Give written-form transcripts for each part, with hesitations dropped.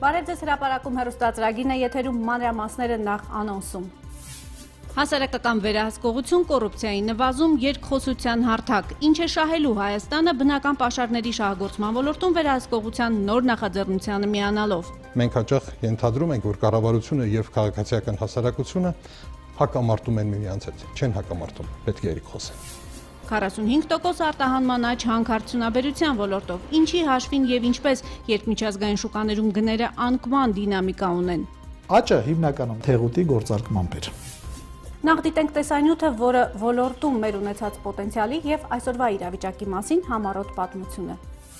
Բարև ձեզ հրապարակում հեռուստածրագիրն է եթերում մանրամասները նախ անոնսում։ Հասարակական վերահսկողություն, կոռուպցիայի նվազում, երկխոսության հարթակ։ Ինչ է շահելու Հայաստանը բնական պաշարների շահագործման ոլորտում վերահսկողության նոր նախաձեռնությանը միանալով։ Մենք հաճախ ենթադրում ենք, որ կառավարությունը եւ քաղաքացիական հասարակությունը հակամարտում են միմյանց հետ, չեն հակամարտում, պետք է երկխոսեն։ 45% արտահանման աճ հանքարդյունաբերության ոլորտով, ինչի հաշվին եւ ինչպես, երբ միջազգային շուկաներում գները անկման դինամիկա ունեն։ Աճը հիմնականում թեղուտի գործարկմամբ էր։ Նախ դիտենք տեսանյութը, որը ոլորտում մեր ունեցած պոտենցիալի եւ այսօրվա իրավիճակի մասին համառոտ պատմությունը։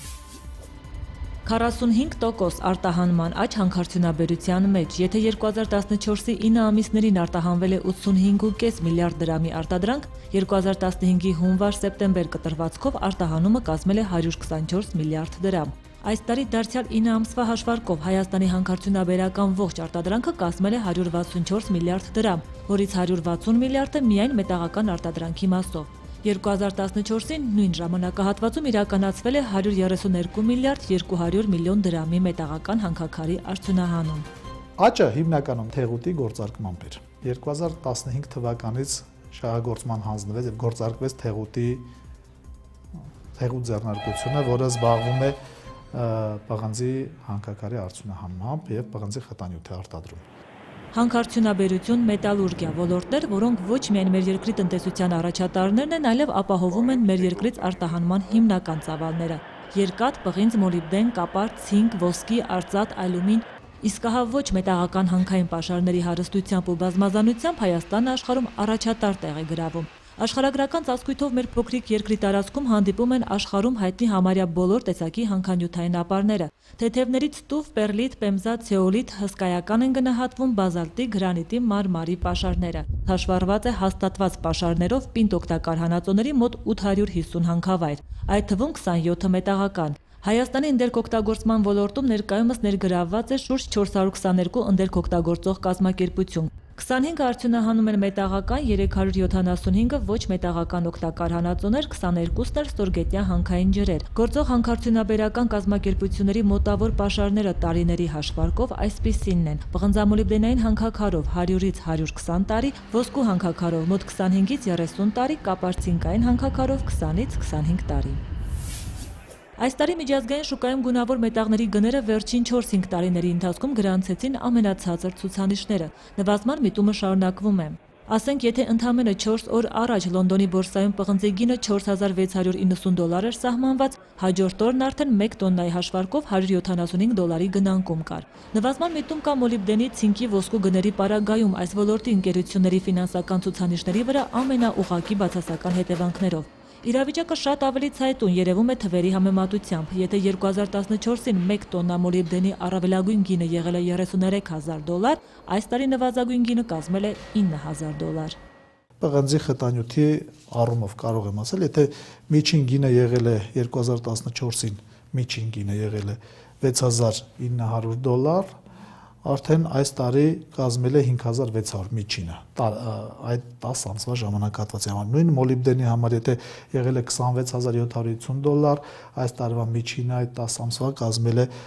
45% արտահանման աճ հանքարդյունաբերության մեջ, եթե 2014-ի 9 ամիսներին արտահանվել է 85.5 միլիարդ դրամի արտադրանք, 2015-ի հունվար-սեպտեմբեր կտրվածքով արտահանումը կազմել է 124 միլիարդ դրամ։ Այս տարի դարձյալ 9 ամսվա հաշվարկով Հայաստանի հանքարդյունաբերական ողջ արտադրանքը կազմել է 164 միլիարդ դրամ, որից 160 միլիարդը միայն մետաղական արտադրանքի մասով։ 2014-ին նույն ժամանակահատվածում իրականացվել է 132 միլիարդ 200 միլիոն դրամի մետաղական հանքաքարի արդյունահանում։ Աճը հիմնականում թեղուտի գործարկմամբ էր։ 2015 թվականից շահագործման հանձնվեց եւ գործարկվեց թեղուտ ձեռնարկությունը, որը զբաղվում է պղնձի հանքաքարի արդյունահանմամբ եւ պղնձի խտանյութի արտադրում։ Հանքարդյունաբերություն, մետալուրգիա ոլորտներ, որոնք ոչ միայն մեր երկրի տնտեսության առաջատարներն են, այլև ապահովում են մեր երկրից արտահանման հիմնական ծավալները՝ երկաթ, պղինձ, մոլիբդեն, կապար, ցինկ, ոսկի, արծաթ, ալյումին։ Իսկ ահա ոչ մետաղական հանքային պաշարների հարստությամբ ու բազմազանությամբ Հայաստանը աշխարհում առաջատար տեղ է գրավում։ Աշխարհագրական ծածկույթով մեր փոքրիկ երկրի տարածքում հանդիպում են աշխարհում հայտնի համարյա բոլոր տեսակի հանքանյութային ապարները։ Թեթևներից տուֆ, պեռլիտ, պեմզատ, ցեոլիտ, հսկայական են գնահատվում բազալտի, գրանիտի, մարմարի պաշարները։ Հաշվառված է հաստատված պաշարներով պինդ օգտակար հանածոների մոտ 850 հանքավայր, այդ թվում 27-ը մետաղական։ Հայաստանի ընդերքօգտագործման ոլորտում ներկայումս ներգրավված է շուրջ 422 ընդերքօգտագործող կազմակերպություն։ 25 արդյունահանում են մետաղական, 375-ը ոչ մետաղական օգտակար հանածոներ, 22-ն էլ ստորգետնյա հանքային ջրեր։ Գործող հանքարդյունաբերական կազմակերպությունների մոտավոր պաշարները տարիների հաշվարկով այսպիսինն են. պղնձամոլիբդենային հանքաքարով 100-ից 120 տարի, ոսկու հանքաքարով մոտ 25-ից 30 տարի, կապարցինկային հանքաքարով 20-ից 25 տարի։ Այս տարի միջազգային շուկայում գունավոր մետաղների գները վերջին 4-5 տարիների ընթացքում գրանցեցին ամենացածր ցուցանիշները։ Նվազման միտումը շարունակվում է։ Ասենք, եթե ընդամենը 4 օր առաջ Լոնդոնի բորսայում պղնձի գինը $4690 էր սահմանված, հաջորդ օրն արդեն 1 տոննայի հաշվարկով $175 գնանկում կար։ Նվազման միտում կա մոլիբդենի, ցինկի, ոսկու գների պարագայում այս ոլորտի ընկերությունների ֆինանսական ցուցանիշների վրա ամենաուղղակի բացասական հետևանքներով։ Իրավիճակը շատ ավելի ցայտուն երևում է թվերի համեմատությամբ, եթե 2014-ին 1 տոննա մոլիբդենի առավելագույն գինը եղել է $33,000, այս տարի նվազագույն գինը կազմել է $9,000։ Պղնձի խտանյութի առումով կարող եմ ասել, եթե միջին գինը եղել է 2014-ին, միջին գինը եղել է $6,900, արդեն այս տարի կազմել է 5,600 միջինը, այդ 10 ամսվա ժամանակահատվածի համար։ Նույն մոլիբդենի համար, եթե եղել է $26,750, այս տարվա միջինը այդ 10 ամսվա կազմել է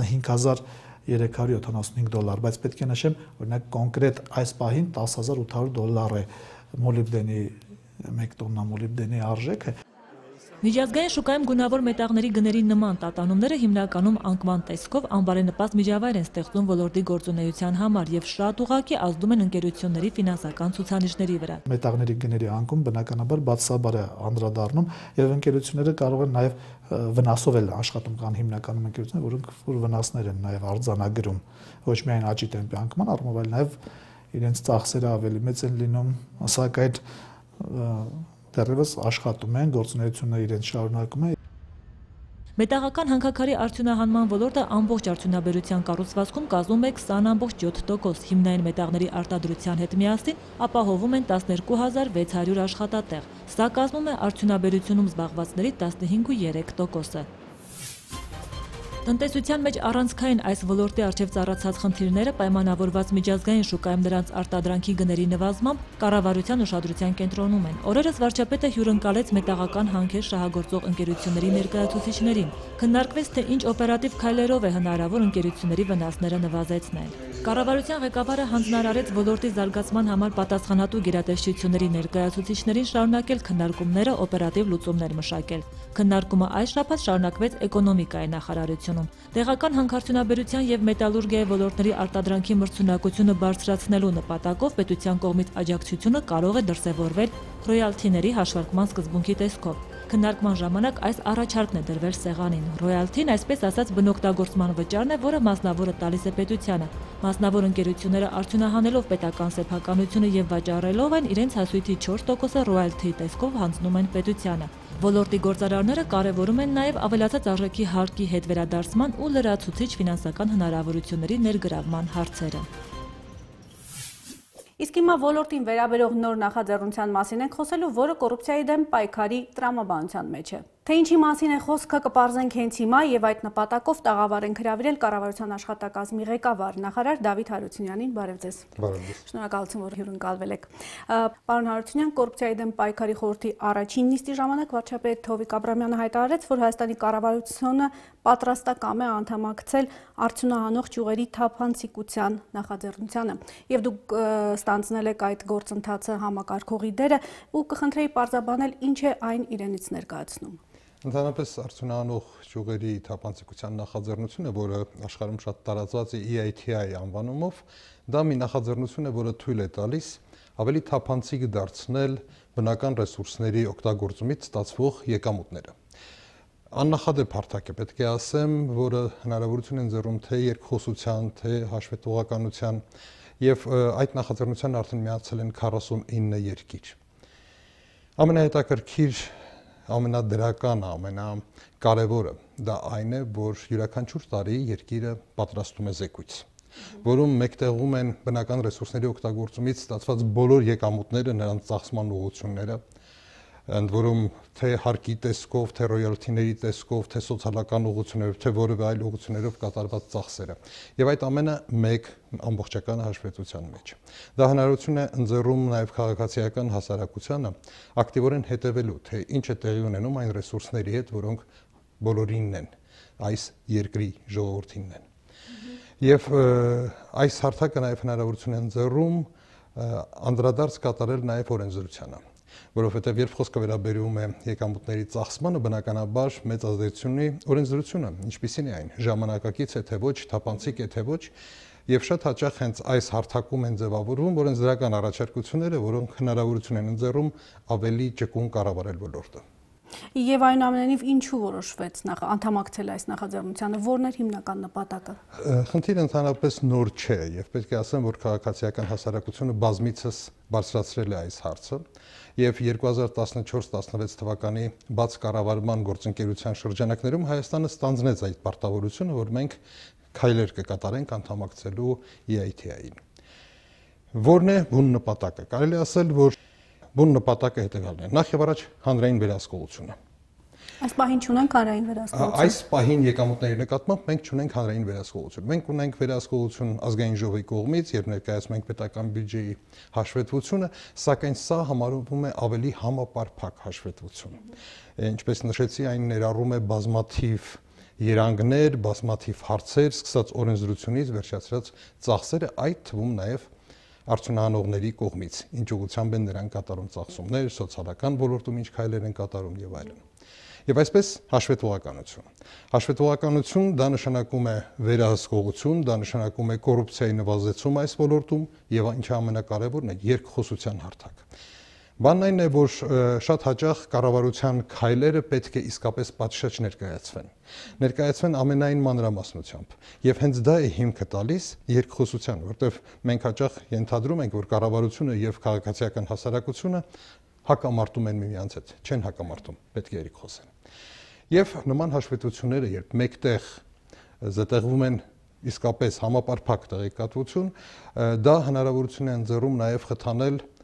$15,375, բայց պետք է նշեմ, օրինակ կոնկրետ այս պահին $10,800 է մոլիբդենի 1 տոննա մոլիբդենի արժեքը։ Միջազգային շուկայում գունավոր մետաղների գների նման տատանումները հիմնականում անկման տեսքով անբարենպաստ միջավայր են ստեղծում ոլորտի գործունեության համար եւ շատ ուղղակի ազդում են ընկերությունների ֆինանսական ցուցանիշների վրա։ Մետաղների գների անկում բնականաբար բացասաբար է անդրադառնում եւ ընկերությունները կարող են նաեւ վնասով էլ աշխատում կան հիմնականում ընկերություններ, որոնք վնասներ են նաեւ արձանագրում ոչ միայն աճի տեմպի անկման առումով, այլ նաեւ իրենց ծախսերը ավելի մեծ են լինում, սակայն դեռևս աշխատում են, գործունեությունը իրենց շարունակում է։ Մետաղական հանքաքարի արդյունահանման ոլորտը ամբողջ արդյունաբերության կառուցվածքում կազմում է 20.7%, հիմնային մետաղների արտադրության հետ միասին ապահովում են 12,600 աշխատատեղ։ Սա կազմում է արդյունաբերությունում զբաղվածների 15.3%-ը։ Տնտեսության մեջ առանցքային այս ոլորտի առջև ծառացած խնդիրները պայմանավորված միջազգային շուկայում նրանց արտադրանքի գների նվազմամբ կառավարության ուշադրության կենտրոնում են։ Օրերս վարչապետը հյուրընկալեց մետաղական հանքեր շահագործող ընկերությունների ներկայացուցիչներին։ Քննարկվեց, թե ինչ օպերատիվ քայլերով է հնարավոր ընկերությունների վնասները նվազեցնել։ Կառավարության ղեկավարը հանձնարարեց ոլորտի զարգացման համար պատասխանատու գերատեսչությունների ներկայացուցիչներին շարունակել քննարկումները, օպերատիվ լուծումներ մշակել։ Քննարկումը այս շաբաթ շարունակվեց էկոնոմիկայի նախարարությունում։ Տեղական հանքարդյունաբերության եւ մետալուրգիայի ոլորտների արտադրանքի մրցունակությունը բարձրացնելու նպատակով պետության կողմից աջակցությունը կարող է դրսևորվել ռոյալթիների հաշվարկման սկզբունքի տեսքով։ Քննարկման ժամանակ այս առաջարկն է դրվել սեղանին։ Ռոյալթին, այսպես ասած, բնօգտագործման վճարն է, որը մասնավորը տալիս է պետությանը։ Մասնավոր ընկերությունները արդյունահանելով պետական սեփականությունը եւ վաճառելով այն, իրենց հասույթի 4%-ը ռոյալթի տեսքով հանձնում են պետությանը։ Ոլորտի գործարարները կարևորում են նաև ավելացած արժեքի հարկի հետ վերադարձման ու լրացուցիչ ֆինանսական հնարավորությունների ներգրավման հարցերը։ Իսկ հիմա ոլորտին վերաբերող նոր նախաձեռնության մասին ենք խոսելու, որը կոռուպցիայի դեմ պայքարի տրամաբանության մեջ է։ Թե ինչի մասին է խոսքը կպարզենք հենց հիմա եւ այդ նպատակով տաղավար ենք հրավիրել կառավարության աշխատակազմի ղեկավար նախարար Դավիթ Հարությունյանին։ Բարև ձեզ։ Բարև։ Շնորհակալություն, որ հյուրընկալվել եք։ Պարոն Հարությունյան, կոռուպցիայի դեմ պայքարի խորհրդի առաջին նիստի ժամանակ վարչապետ Հովիկ Աբրամյանը հայտարարեց, որ Հայաստանի կառավարությունը պատրաստակամ է անդամակցել արդյունահանող ճյուղերի թափանցիկության նախաձեռնությանը։ Եվ դուք ստանձնել եք այդ գործընթացը համակարգողի դերը ու կխնդրեի պարզաբանել ինչ է այն իրենից ներկայացնում։ Ընդհանրապես արդյունահանող ճյուղերի թափանցիկության նախաձեռնությունը, որը աշխարհում շատ տարածված է EITI անվանումով, դա մի նախաձեռնություն է, որը թույլ է տալիս ավելի թափանցիկ դարձնել բնական ռեսուրսների օգտագործումից ստացվող եկամուտները։ Աննախադեպ հարթակ է, պետք է ասեմ, որը հնարավորություն են ձեռում թե երկխոսության, թե հաշվետվողականության, եւ այդ նախաձեռնության արդեն միացել են 49 երկիր։ Ամենահետաքրքիր, ամենադրականը, ամենակարևորը դա այն է, որ յուրաքանչյուր տարի երկիրը պատրաստում է զեկույց, որում մեկտեղում են բնական ռեսուրսների օգտագործումից ստացված բոլոր եկամուտները, նրանց ծախսման ուղղությունները, ընդ որում թե հարկի տեսքով, թե ռոյալթիների տեսքով, թե սոցիալական ուղղություններով, թե որևէ այլ ուղղություններով կատարված ծախսերը։ Եվ այդ ամենը մեկ ամբողջական հաշվետվության մեջ։ Դա հնարավորություն է ընձեռում նաև քաղաքացիական հասարակությանը ակտիվորեն հետևելու, թե ինչ է տեղի ունենում այն ռեսուրսների հետ, որոնք բոլորինն են, այս երկրի ժողովրդինն են։ Եվ այս հարթակը նաև հնարավորություն է ընձեռում անդրադարձ կատարել նաև օրենսդրությանը, որովհետև երբ խոսքը վերաբերում է եկամուտների ծախսմանը, բնականաբար մեծ ազդեցություն ունի օրենսդրությունը, ինչպիսին է այն, ժամանակակից է թե ոչ, թափանցիկ է թե ոչ, եւ շատ հաճախ հենց այս հարթակում են ձևավորվում օրենսդրական առաջարկությունները, որոնք հնարավորություն են ընձեռում ավելի ճկուն կառավարել ոլորտը։ Եվ այնուամենայնիվ ինչու որոշվեց անդամակցել այս նախաձեռնությանը, որն էր հիմնական նպատակը։ Խնդիրը ընդհանրապես նոր չէ եւ պետք է ասեմ, որ քաղաքացիական հասարակությունը բազմիցս բարձրացրել է այս հարցը եւ 2014-16 թվականի բաց կառավարման գործընկերության շրջանակներում Հայաստանը ստանձնեց այդ պարտավորությունը, որ մենք քայլեր կկատարենք անդամակցելու EITI-ին։ Որն է բուն նպատակը։ Կարելի ասել, որ բուն նպատակը հետևյալն է. նախ եւ առաջ հանրային վերահսկողությունը։ Այս պահին չունենք հանրային վերահսկողություն։ Այս պահին եկամուտների նկատմամբ մենք չունենք հանրային վերահսկողություն։ Մենք ունենք վերահսկողություն ազգային ժողովի կողմից, երբ ներկայացնում ենք պետական բյուջեի հաշվետվությունը, սակայն սա համարվում է ավելի համապարփակ հաշվետվություն։ Ինչպես նշեցի, այն ներառում է բազմաթիվ երանգներ, բազմաթիվ հարցեր, սկսած օրենսդրությունից վերջացրած ծախսերը, այդ թվում նաև արդյունահանողների կողմից, ինչ ուղղությամբ են նրանք կատարում ծախսումներ, սոցիալական ոլորտում ինչ քայլեր են կատարում եւ այլն։ Եվ այսպես հաշվետվողականություն։ Հաշվետվողականություն դա նշանակում է վերահսկողություն, դա նշանակում է կոռուպցիայի նվազեցում այս ոլորտում եւ ինչը ամենակարևորն է, երկխոսության հարթակ։ Բանն այն է, որ շատ հաճախ կառավարության քայլերը պետք է իսկապես պատշաճ ներկայացվեն ամենայն մանրամասնությամբ։ Եվ հենց դա է հիմքը տալիս երկխոսության, որտեղ մենք հաճախ ենթադրում ենք, որ կառավարությունը եւ քաղաքացիական հասարակությունը հակամարտում են միմյանց հետ, չեն հակամարտում, պետք է երկխոսեն։ Եվ նման հաշվետվությունները, երբ մեկտեղ զտեղվում են իսկապես համապարփակ տեղեկատվություն, դա հնարավորություն է ընձեռում նաև խթանել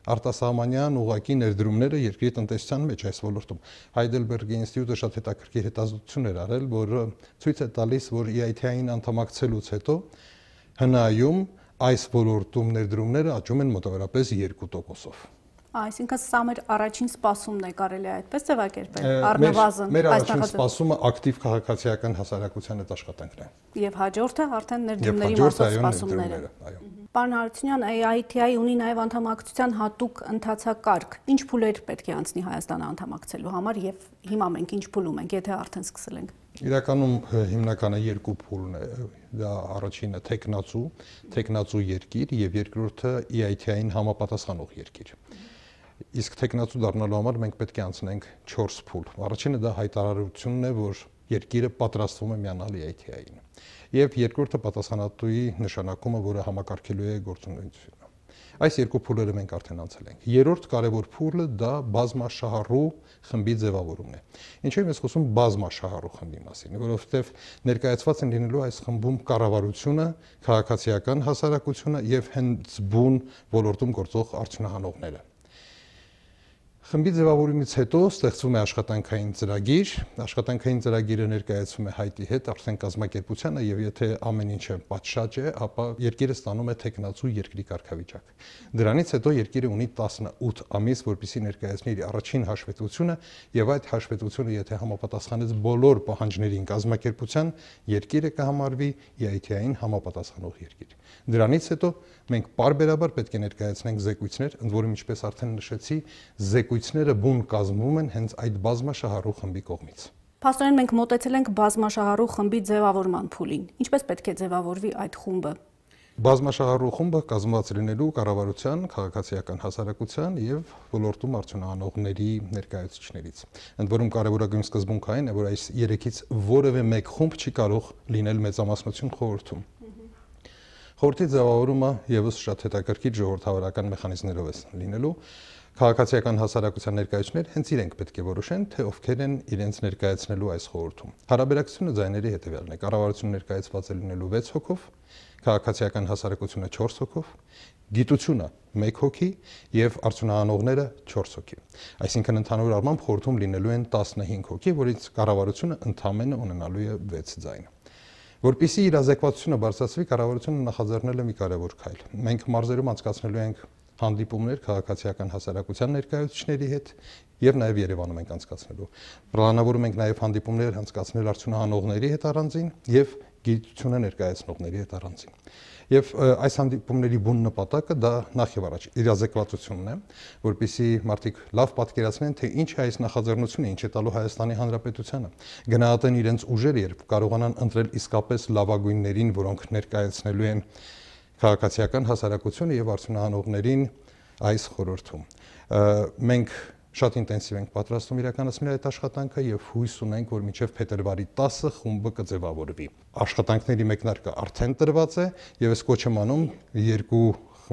արտասահմանյան ուղղակի ներդրումները երկրի տնտեսության մեջ այս ոլորտում։ Հայդելբերգի ինստիտուտը շատ հետաքրքիր հետազոտություն էր արել, որը ցույց է տալիս, որ EIT-ին անդամակցելուց հետո հնայում այս ոլորտում ներդրումները աճում են մոտավորապես 2%-ով։ Այսինքն սա մեր առաջին սպասումն է, կարելի է այդպես ձևակերպել, առնվազն մեր առաջին սպասումը ակտիվ քաղաքացիական հասարակության այդ աշխատանքն է։ Եվ հաջորդը արդեն ներդրումների մասով սպասումները։ Պարոն Հարությունյան, EIT-ի ունի նաև անդամակցության հատուկ ընթացակարգ։ Ինչ փուլեր պետք է անցնի Հայաստանը անդամակցելու համար եւ հիմա մենք ինչ փուլում ենք, եթե արդեն սկսել ենք։ Իրականում հիմնականը երկու փուլն է, դա առաջինը տեխնացու երկիր եւ երկրորդը EIT-ին համապատասխանող երկիր։ Իսկ տեխնացու դառնալու համար մենք պետք է անցնենք 4 փուլ։ Առաջինը դա հայտարարությունն է, որ երկիրը պատրաստվում է միանալ EIT-ին։ Եվ երկրորդը պատասխանատուի նշանակումը, որը համակարգելու է գործունեությունը։ Այս երկու փուլերը մենք արդեն անցել ենք։ Երրորդ կարևոր փուլը դա բազմաշահառու խմբի ձևավորումն է։ Ինչու եմ ես խոսում բազմաշահառու խմբի մասին, որովհետև ներկայացված են լինելու այս խմբում կառավարությունը, քաղաքացիական հասարակությունը եւ հենց բուն ոլորտում գործող արդյունահանողները։ Խմբի ձևավորումից հետո ստեղծվում է աշխատանքային ծրագիր, աշխատանքային ծրագիրը ներկայացվում է հայտի հետ, արդեն կազմակերպությանը եւ եթե ամեն ինչը պատշաճ է, ապա երկիրը ստանում է տեխնացու երկրի կարգավիճակ։ Դրանից հետո երկիրը ունի 18 ամիս, որպեսզի ներկայացնի իր առաջին հաշվետվությունը եւ այդ հաշվետվությունը եթե համապատասխանեց բոլոր պահանջներին կազմակերպության, երկիրը կհամարվի EIT-ին համապատասխանող երկիր։ Դրանից հետո մենք պարբերաբար պետք է ներկայացնենք զեկույցներ, ընդ որում ինչպես արդեն նշեցի, զեկույցները բուն կազմվում են հենց այդ բազմաշահառու խմբի կողմից։ Փաստորեն մենք մոտեցել ենք բազմաշահառու խմբի ձևավորման փուլին։ Ինչպես պետք է ձևավորվի այդ խումբը։ Բազմաշահառու խումբը կազմված լինելու կառավարության, քաղաքացիական հասարակության եւ ոլորտում արդյունահանողների ներկայացուցիչներից։ Ընդ որում կարևորագույն սկզբունքը այն է, որ այս երեքից որևէ մեկ խումբ չի կարող լինել մեծամասնություն խորհրդում։ Խորհրդի ձևավորումը եւս շատ հետաքրքիր ժողովրդավարական մեխանիզմներով է լինելու։ Քաղաքացիական հասարակության ներկայացուցիչներ հենց իրենք պետք է որոշեն, թե ովքեր են իրենց ներկայացնելու այս խորհրդում։ Հարաբերակցությունը ձայների հետևյալն է. կառավարությունը ներկայացված է լինելու 6 հոգով, քաղաքացիական հասարակությունը 4 հոգով, գիտությունը 1 հոգի եւ արդյունահանողները 4 հոգի։ Այսինքն ընդհանուր առմամբ խորհրդում լինելու են 15 հոգի, որից կառավարությունը ընդամենը ունենալու է 6 ձայն։ Որպեսզի իրազեկվածությունը բարձրացվի, կառավարությունը նախաձեռնել է մի կարևոր քայլ։ Մենք մարզերում անցկացնելու ենք հանդիպումներ քաղաքացիական հասարակության ներկայացուցիչների հետ եւ նաեւ Երևանում ենք անցկացնելու։ Պլանավորում ենք նաեւ հանդիպումներ անցկացնել արդյունահանողների հետ առանձին եւ գիտությունը ներկայացնողների հետ առանձին։ Եվ այս հանդիպումների բուն նպատակը դա նախ եւ առաջ իրազեկվածությունն է, որպեսզի մարդիկ լավ պատկերացնեն, թե ինչ է այս նախաձեռնությունը, ինչ է տալու Հայաստանի Հանրապետությանը, գնահատեն իրենց ուժերը, երբ կարողանան ընտրել իսկապես լավագույններին, որոնք ներկայացնելու են քաղաքացիական հասարակությունը եւ արդյունահանողներին այս խորհրդում։ Մենք շատ ինտենսիվ ենք պատրաստվում իրականացնել այդ աշխատանքը եւ հույս ունենք, որ մինչեւ փետրվարի 10-ը խումբը կձևավորվի։ Աշխատանքների մեկնարկը արդեն տրված է եւ ես կոչ եմ անում երկու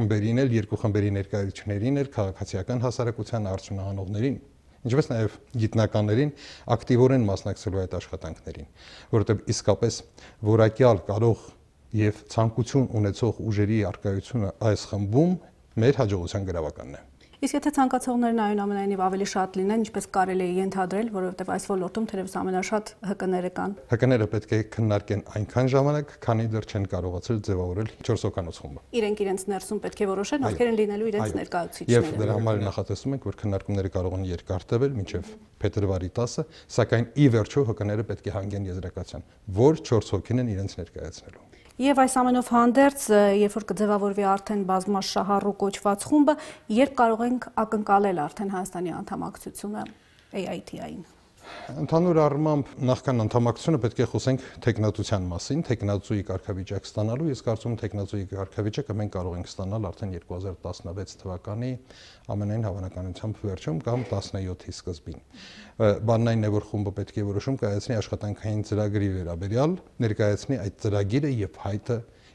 խմբերի ներկայացուցիչներին, քաղաքացիական հասարակության արդյունահանողներին, ինչպես նաեւ գիտնականներին ակտիվորեն մասնակցելու այդ աշխատանքներին, որովհետեւ իսկապես որակյալ կարող եւ ցանկություն ունեցող ուժերի արկայությունը այս խմբում մեր հաջողության գրավականն է։ Իսկ եթե ցանկացողներն այնուամենայնիվ ավելի շատ լինեն, ինչպես կարելի է ենթադրել, որովհետև այս ոլորտում թերևս ամենաշատ ՀԿ-ները կան։ ՀԿ-ները պետք է քննարկեն այնքան ժամանակ, քանի դեռ չեն կարողացել ձևավորել 4 հոգանոց խումբը։ Իրենք իրենց ներսում պետք է որոշեն, ովքեր են լինելու իրենց ներկայացուցիչները։ Եվ դրա համար նախատեսում ենք, որ քննարկումները կարող են երկար տևել մինչև փետրվարի 10-ը, սակայն ի վերջո ՀԿ-ները պետք է հանգեն եզրակացության, որ 4 հոգին են իրենց ներկայացնելու։ Եվ այս ամենով հանդերձ, երբ որ կձևավորվի արդեն բազմաշահառու կոչված խումբը, երբ կարող ենք ակնկալել արդեն Հայաստանի անդամակցությունը EIT-ին։ Ընդհանուր առմամբ նախքան անդամակցությունը պետք է խոսենք տեխնատության մասին, տեխնացուի կարգավիճակ ստանալու, ես կարծում եմ տեխնացուի կարգավիճակը մենք կարող ենք ստանալ արդեն 2016 թվականի ամենայն հավանականությամբ վերջում կամ 17-ի սկզբին։ Բանն այն է, որ խումբը պետք է որոշում կայացնի աշխատանքային ծրագրի վերաբերյալ, ներկայացնի այդ ծրագիրը եւ հայտը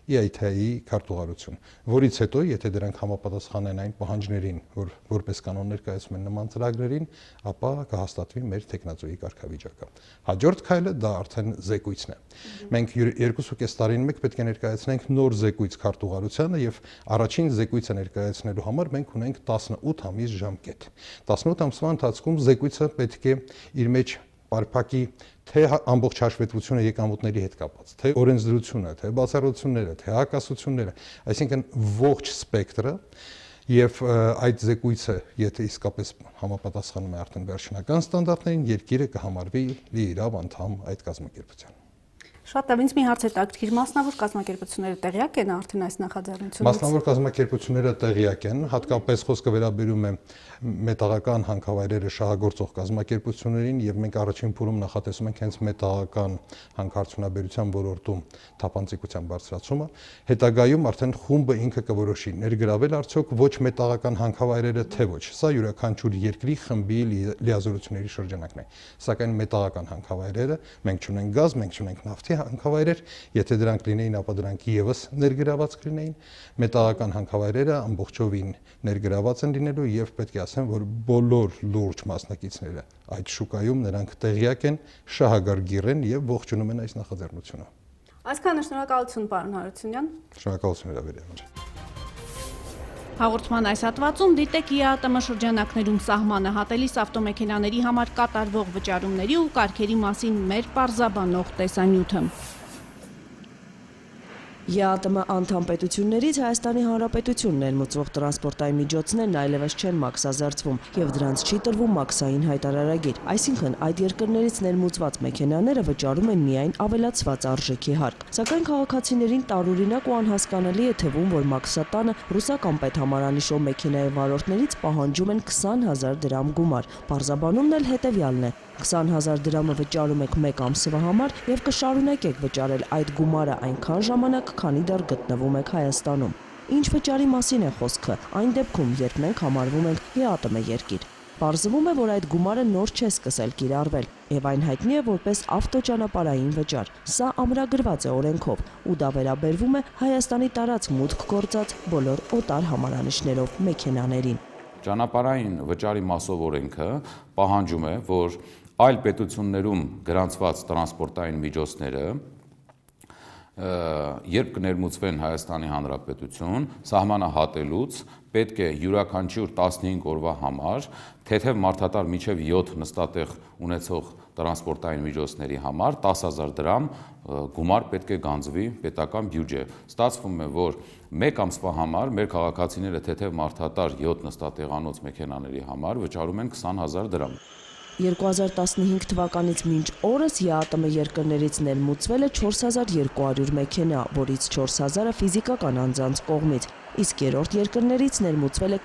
EIT-ի քարտուղարություն, որից հետո, եթե դրանք համապատասխան են այն պահանջներին, որ որպես կանոն ներկայացում են նման ծրագրերին, ապա կհաստատվի մեր տեխնացուի կարգավիճակը։ Հաջորդ քայլը դա արդեն զեկույցն է։ Մենք 2.5 տարին մեկ պետք է ներկայացնենք նոր զեկույց քարտուղարությանը եւ առաջին զեկույցը ներկայացնելու համար մենք ունենք 18 ամիս ժամկետ։ 18 ամսվա ընթացքում զեկույցը պետք է իր մեջ բարփակի թե ամբողջ հաշվետվությունը եկամուտների հետ կապված, թե օրենսդրությունը, թե բացառությունները, թե հակասությունները, այսինքն ողջ սպեկտրը եւ այդ զեկույցը, եթե իսկապես համապատասխանում է արդեն վերջնական ստանդարտներին, երկիրը կհամարվի լիիրավ անդամ այդ կազմակերպության։ Շատ լավ, ինձ մի հարց հետաքրքիր, մասնավոր կազմակերպությունները տեղյակ են արդեն այս նախաձեռնությունից։ Մասնավոր կազմակերպությունները տեղյակ են, հատկապես խոսքը վերաբերում է մետաղական հանքավայրերը շահագործող կազմակերպություններին եւ մենք առաջին փուլում նախատեսում ենք հենց մետաղական հանքարդյունաբերության ոլորտում թափանցիկության բարձրացումը։ Հետագայում արդեն խումբը ինքը կորոշի ներգրավել արդյոք ոչ մետաղական հանքավայրերը թե ոչ։ Սա յուրաքանչյուր երկրի խմբի լիազորությունների շրջանակն է։ Սակայն մետաղական հանքավայրերը մենք չունենք գազ, մենք չունենք նավթի հանքավայրեր, եթե դրանք լինեին, ապա դրանք եւս ներգրաված կլինեին։ Մետաղական հանքավայրերը ամբողջովին ներգրաված են լինելու եւ պետք է ասեմ, որ բոլոր լուրջ մասնակիցները այդ շուկայում նրանք տեղյակ են, շահագարգիր են եւ ողջունում են այս նախաձեռնությունը։ Այսքանը շնորհակալություն, պարոն Հարությունյան։ Շնորհակալություն հրավերին։ Հաղորդման այս հատվածում դիտեք ԵԱՏՄ շրջանակներում սահմանը հատելիս ավտոմեքենաների համար կատարվող վճարումների ու կարգերի մասին մեր պարզաբանող տեսանյութը։ ԵԱՏՄ անդամ պետություններից Հայաստանի Հանրապետությունն ներմուծվող տրանսպորտային միջոցներն այլևս չեն մաքսազերծվում եւ դրանց չի տրվում մաքսային հայտարարագիր, այսինքն այդ երկրներից ներմուծված մեքենաները վճարում են միայն ավելացված արժեքի հարկ։ Սակայն քաղաքացիներին տարօրինակ ու անհասկանալի է թվում, որ մաքսատանը ռուսական պետհամարանիշով մեքենայի վարորդներից պահանջում են 20,000 դրամ գումար։ Պարզաբանումն էլ հետեւյալն է. 20,000 դրամը վճարում եք մեկ ամսվա համար եւ կշարունակեք վճարել այդ գումարը այնքան ժամանակ, քանի դեռ գտնվում եք Հայաստանում։ Ինչ վճարի մասին է խոսքը այն դեպքում, երբ մենք համարվում ենք ԵԱՏՄ երկիր։ Պարզվում է, որ այդ գումարը նոր չէ սկսել կիրառվել եւ այն հայտնի է որպես ավտոճանապարհային վճար։ Սա ամրագրված է օրենքով ու դա վերաբերվում է Հայաստանի տարածք մուտք գործած բոլոր օտար համարանիշներով մեքենաներին։ Ճանապարհային վճարի մասով օրենքը պահանջում է, որ այլ պետություններում գրանցված տրանսպորտային միջոցները երբ կներմուծվեն Հայաստանի Հանրապետություն, սահմանը հատելուց պետք է յուրաքանչյուր 15 օրվա համար թեթև մարդատար մինչև 7 նստատեղ ունեցող տրանսպորտային միջոցների համար 10,000 դրամ գումար պետք է գանձվի պետական բյուջե։ Ստացվում է, որ մեկ ամսվա համար մեր քաղաքացիները թեթև մարդատար 7 նստատեղանոց մեքենաների համար վճարում են 20,000 դրամ։ 2015 թվականից մինչ օրս ԵԱՏՄ երկրներից ներմուծվել է 4200 մեքենա, որից 4000-ը ֆիզիկական անձանց կողմից, իսկ երրորդ երկրներից ներմուծվել է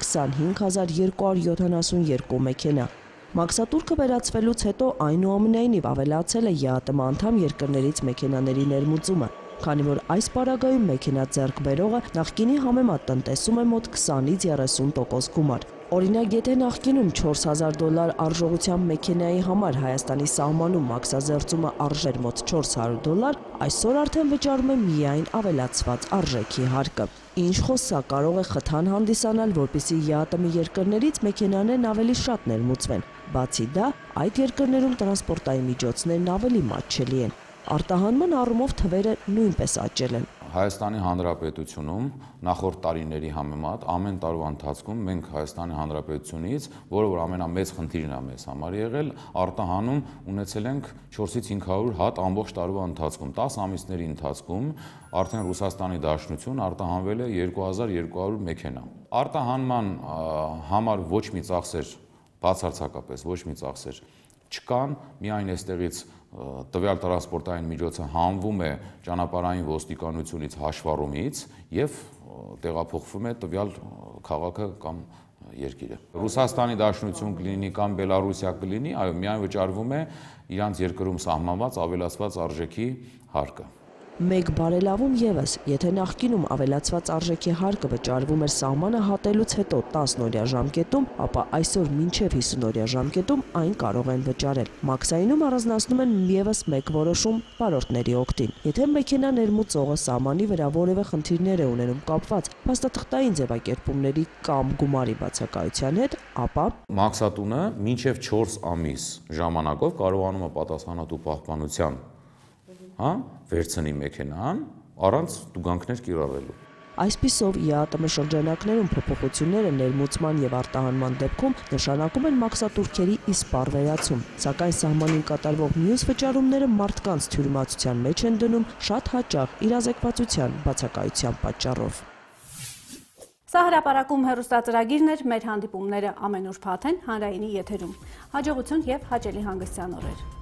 25272 մեքենա։ Մաքսատուրքը վերացվելուց հետո այնուամենայնիվ ավելացել է ԵԱՏՄ անդամ երկրներից մեքենաների ներմուծումը, քանի որ այս պարագայում մեքենա ձեռք բերողը նախկինի համեմատ տնտեսում է մոտ 20-ից 30% գումար։ Օրինակ, եթե նախկինում $4,000 արժողությամբ մեքենայի համար Հայաստանի սահմանում մաքսազերծումը արժեր մոտ $400, այսօր արդեն վճարում է միայն ավելացված արժեքի հարկը։ Ինչ խոսա կարող է խթան հանդիսանալ, որպեսզի ԵԱՏՄ երկրներից մեքենաներն ավելի շատ ներմուծվեն։ Բացի դա, այդ երկրներում տրանսպորտային միջոցներն ավելի մատչելի են։ Արտահանման առումով թվերը նույնպես աճել են։ Հայաստանի Հանրապետությունում նախորդ տարիների համեմատ ամեն տարվա ընթացքում մենք Հայաստանի Հանրապետությունից, որը որ ամենամեծ խնդիրն է մեզ համար եղել, արտահանում ունեցել ենք 4-ից 500 հատ ամբողջ տարվա ընթացքում, 10 ամիսների ընթացքում արդեն Ռուսաստանի Դաշնություն արտահանվել է 2200 մեքենա։ Արտահանման համար ոչ մի ծախսեր, բացարձակապես ոչ մի ծախսեր չկան, միայն այստեղից տվյալ տրանսպորտային միջոցը հանվում է ճանապարհային ոստիկանությունից հաշվառումից եւ տեղափոխվում է տվյալ քաղաքը կամ երկիրը։ Ռուսաստանի Դաշնություն կլինի կամ Բելարուսիա կլինի, այո, միայն վճարվում է իրանց երկրում սահմանված ավելացված արժեքի հարկը։ Մեկ բարելավում եւս, եթե նախկինում ավելացված արժեքի հարկը վճարվում էր սահմանը հատելուց հետո 10 օրյա ժամկետում, ապա այսօր մինչև 50 օրյա ժամկետում այն կարող են վճարել։ Մաքսայինում առանձնացնում են եւս մեկ որոշում վարորդների օգտին։ Եթե մեքենա ներմուծողը սահմանի վրա որևէ խնդիրներ է ունենում կապված փաստաթղթային ձևակերպումների կամ գումարի բացակայության հետ, ապա մաքսատունը մինչև 4 ամիս ժամանակով կարողանում է պատասխանատու պահպանության, վերցնի մեքենան առանց տուգանքներ կիրառելու։ Այսպիսով ԵԱՏՄ շրջանակներում փոփոխությունները ներմուծման եւ արտահանման դեպքում նշանակում են մաքսատուրքերի իսպառ վերացում, սակայն սահմանին կատարվող մյուս վճարումները մարդկանց թյուրիմացության մեջ են դնում շատ հաճախ իրազեկվածության բացակայության պատճառով։ Սա հրապարակում հեռուստածրագիրն էր, մեր հանդիպումները ամենուր փաթ են հանրայինի եթերում։ Հաջողություն եւ հաճելի հանգստյան օրեր։